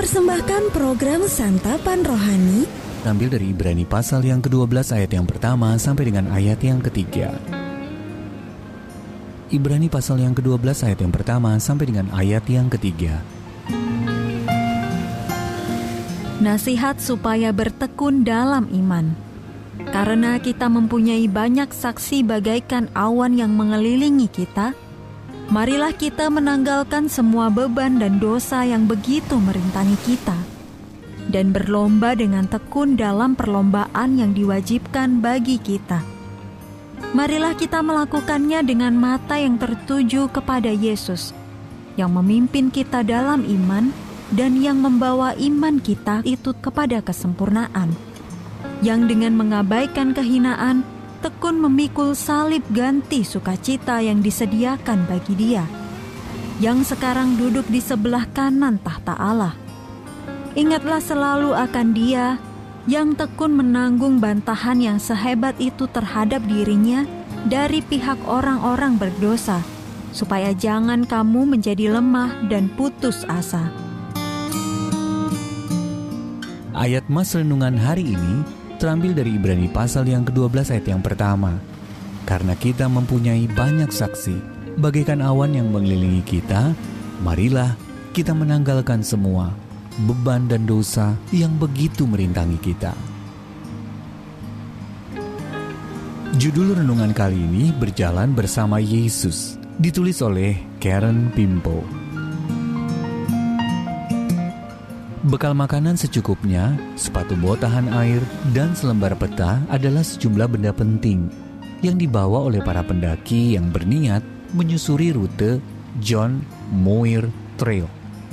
mempersembahkan program Santapan Rohani ambil dari Ibrani pasal yang ke-12 ayat yang pertama sampai dengan ayat yang ketiga. Ibrani pasal yang ke-12 ayat yang pertama sampai dengan ayat yang ketiga. Nasihat supaya bertekun dalam iman. Karena kita mempunyai banyak saksi bagaikan awan yang mengelilingi kita, marilah kita menanggalkan semua beban dan dosa yang begitu merintangi kita, dan berlomba dengan tekun dalam perlombaan yang diwajibkan bagi kita. Marilah kita melakukannya dengan mata yang tertuju kepada Yesus, yang memimpin kita dalam iman dan yang membawa iman kita itu kepada kesempurnaan, yang dengan mengabaikan kehinaan, tekun memikul salib ganti sukacita yang disediakan bagi Dia, yang sekarang duduk di sebelah kanan tahta Allah. Ingatlah selalu akan Dia yang tekun menanggung bantahan yang sehebat itu terhadap dirinya dari pihak orang-orang berdosa, supaya jangan kamu menjadi lemah dan putus asa. Ayat Mas Renungan hari ini terambil dari Ibrani pasal yang ke-12 ayat yang pertama. Karena kita mempunyai banyak saksi, bagaikan awan yang mengelilingi kita, marilah kita menanggalkan semua beban dan dosa yang begitu merintangi kita. Judul renungan kali ini Berjalan Bersama Yesus, ditulis oleh Karen Pimpo. Bekal makanan secukupnya, sepatu bot tahan air, dan selembar peta adalah sejumlah benda penting yang dibawa oleh para pendaki yang berniat menyusuri rute John Muir Trail.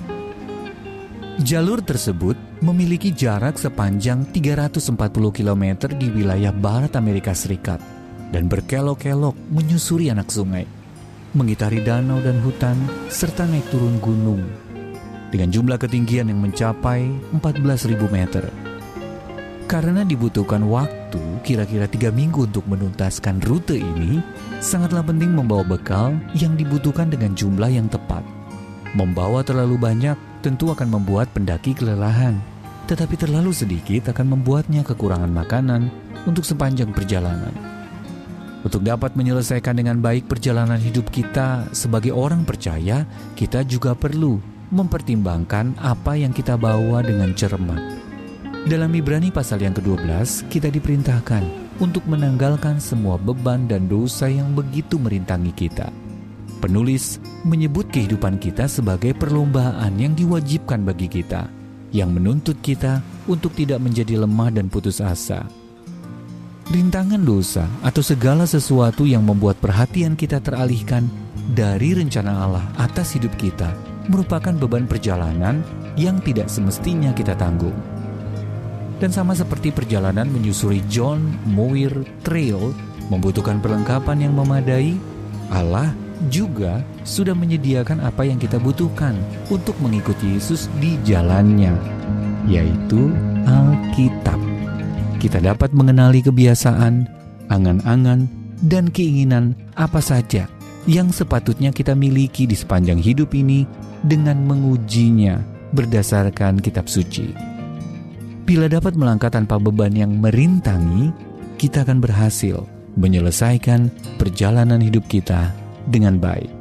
Jalur tersebut memiliki jarak sepanjang 340 km di wilayah barat Amerika Serikat dan berkelok-kelok menyusuri anak sungai, mengitari danau dan hutan, serta naik turun gunung dengan jumlah ketinggian yang mencapai 14.000 meter. Karena dibutuhkan waktu kira-kira 3 minggu untuk menuntaskan rute ini, sangatlah penting membawa bekal yang dibutuhkan dengan jumlah yang tepat. Membawa terlalu banyak tentu akan membuat pendaki kelelahan, tetapi terlalu sedikit akan membuatnya kekurangan makanan untuk sepanjang perjalanan. Untuk dapat menyelesaikan dengan baik perjalanan hidup kita sebagai orang percaya, kita juga perlu mempertimbangkan apa yang kita bawa dengan cermat. Dalam Ibrani pasal yang ke-12, kita diperintahkan untuk menanggalkan semua beban dan dosa yang begitu merintangi kita. Penulis menyebut kehidupan kita sebagai perlombaan yang diwajibkan bagi kita, yang menuntut kita untuk tidak menjadi lemah dan putus asa. Rintangan dosa atau segala sesuatu yang membuat perhatian kita teralihkan dari rencana Allah atas hidup kita merupakan beban perjalanan yang tidak semestinya kita tanggung. Dan sama seperti perjalanan menyusuri John Muir Trail membutuhkan perlengkapan yang memadai, Allah juga sudah menyediakan apa yang kita butuhkan untuk mengikuti Yesus di jalannya, yaitu Alkitab. Kita dapat mengenali kebiasaan, angan-angan, dan keinginan apa saja yang sepatutnya kita miliki di sepanjang hidup ini dengan mengujinya berdasarkan kitab suci. Bila dapat melangkah tanpa beban yang merintangi, kita akan berhasil menyelesaikan perjalanan hidup kita dengan baik.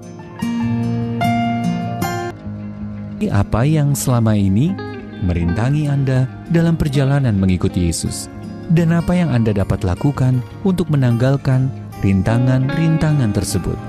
Apa yang selama ini merintangi Anda dalam perjalanan mengikuti Yesus? Dan apa yang Anda dapat lakukan untuk menanggalkan rintangan-rintangan tersebut?